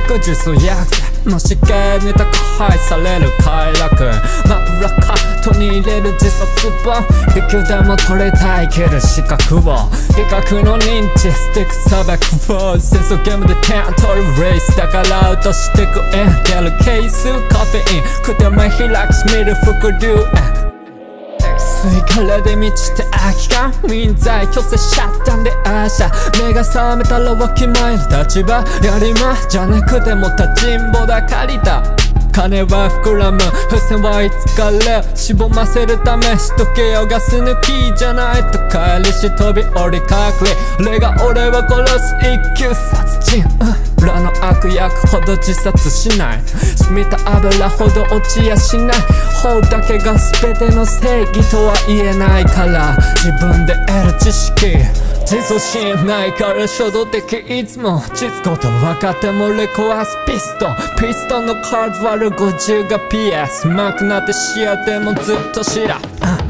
く実薬剤もし芸に宅配される快楽枕カットに入れる自殺本いくでも取りたいける資格を比較の認知スティック砂漠を戦争ゲームで点取るレースだから落としてくエンゲルケースカフェインくて目開くし見る伏流吸い殻で満ちて空き缶民財強制シャッターでアーシャ目が覚めたらわきまえる立場やりまじゃなくても立ちんぼだ借りた金は膨らむ付箋はいつかれしぼませるためしとけよガス抜きじゃないと帰りし飛び降り隔離霊が俺を殺す一級殺人裏の悪役ほど自殺しない染みた油ほど落ちやしない方だけが全ての正義とは言えないから自分で得る知識自尊心ないから衝動的いつも実こと分かっても俺壊すピストンのカード割る50が PS マークなって視野でもずっと知らん